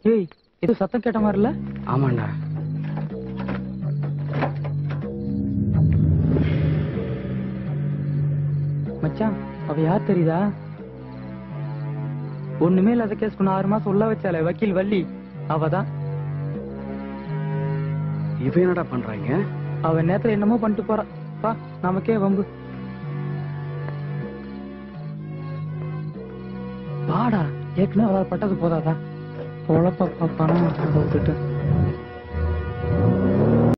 ஏய், இது சத்தம் கேட்ட மாதிரி இல்ல? ஆமாண்டா. மச்சான், அவ யார் தெரியுதா? ஒண்ணுமே இல்லாத கேஸ் கொண்டு 6 மாசம் உள்ள வச்சாலே வக்கீல் வள்ளி, அவதான். இவ என்னடா பண்றாங்க? அவன் நேரத்துல என்னமோ பண்ணிட்டு போறா. பா, நமக்கே வம்பு. பாடா, ஏற்கனவே அவளால் பட்டது போதாதா? பொழப்ப பணம் விட்டுட்டு